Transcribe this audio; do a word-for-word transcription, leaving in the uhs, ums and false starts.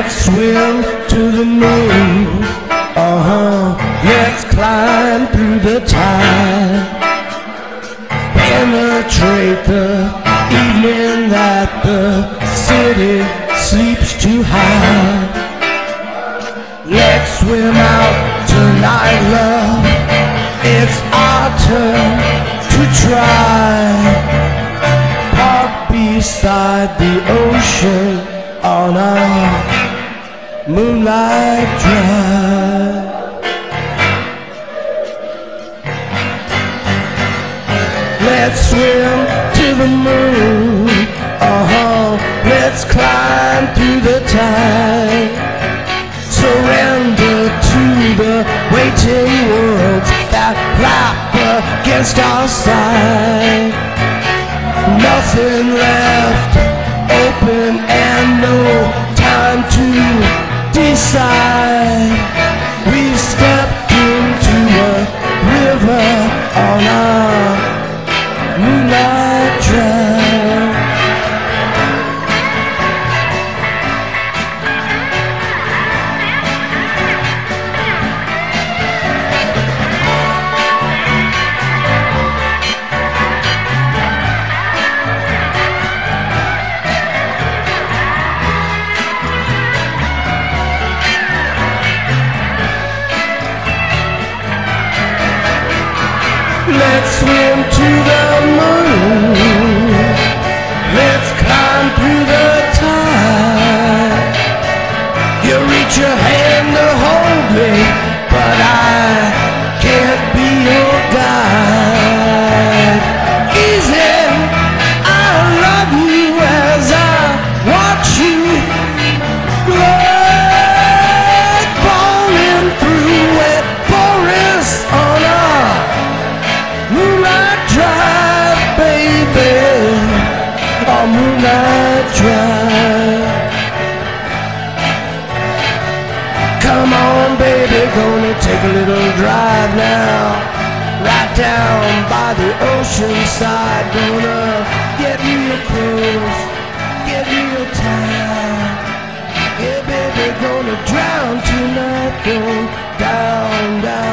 Let's swim to the moon. Uh-huh. Let's climb through the tide. Penetrate the evening that the city sleeps too high. Let's swim out tonight, love. It's our turn to try. Park beside the ocean on our moonlight drive. Let's swim to the moon. Uh-huh. Let's climb through the tide. Surrender to the waiting worlds that lap against our side. Nothing left open and no time to decide. We've stepped into a river on our moonlight drive. Let's swim to the moon. Let's climb through the tide. You reach your hand to hold me, but I can't be your guide. Easy, I love you as I watch you glide, falling through wet forests on a moonlight drive, baby, a moonlight drive. Come on, baby, gonna take a little drive now. Right down by the ocean side, gonna get real close, get real tight. Yeah, baby, gonna drown tonight, go down, down.